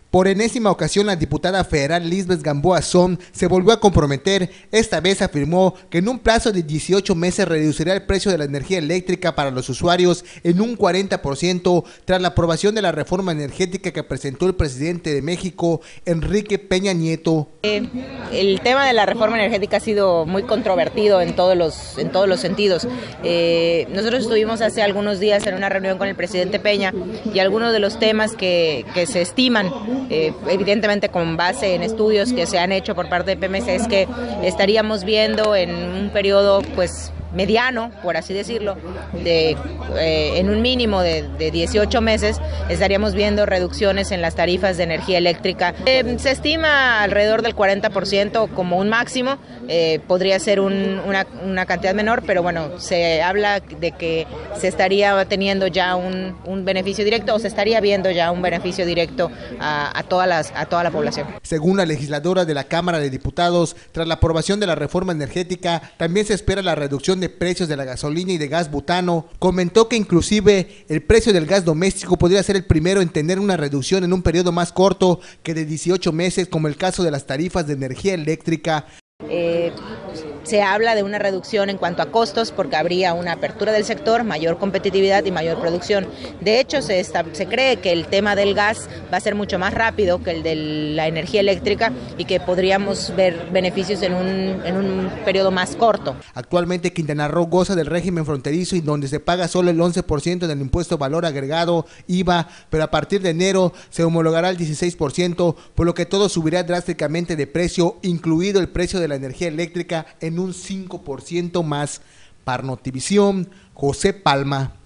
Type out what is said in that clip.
Por enésima ocasión, la diputada federal Lisbeth Gamboa Son se volvió a comprometer. Esta vez afirmó que en un plazo de 18 meses reducirá el precio de la energía eléctrica para los usuarios en un 40% tras la aprobación de la reforma energética que presentó el presidente de México, Enrique Peña Nieto. El tema de la reforma energética ha sido muy controvertido en todos los sentidos. Nosotros estuvimos hace algunos días en una reunión con el presidente Peña y algunos de los temas que se estiman, evidentemente con base en estudios que se han hecho por parte de PMC, es que estaríamos viendo en un periodo pues mediano, por así decirlo, en un mínimo de 18 meses, estaríamos viendo reducciones en las tarifas de energía eléctrica. Se estima alrededor del 40% como un máximo, podría ser una cantidad menor, pero bueno, se habla de que se estaría teniendo ya un beneficio directo, o se estaría viendo ya un beneficio directo a toda la población. Según la legisladora de la Cámara de Diputados, tras la aprobación de la reforma energética, también se espera la reducción de precios de la gasolina y de gas butano. Comentó que inclusive el precio del gas doméstico podría ser el primero en tener una reducción en un periodo más corto que de 18 meses, como el caso de las tarifas de energía eléctrica. Se habla de una reducción en cuanto a costos porque habría una apertura del sector, mayor competitividad y mayor producción. De hecho, se cree que el tema del gas va a ser mucho más rápido que el de la energía eléctrica y que podríamos ver beneficios en un periodo más corto. Actualmente Quintana Roo goza del régimen fronterizo y donde se paga solo el 11% del impuesto valor agregado, IVA, pero a partir de enero se homologará el 16%, por lo que todo subirá drásticamente de precio, incluido el precio de la energía eléctrica en un 5% más. Para Notivisión, José Palma.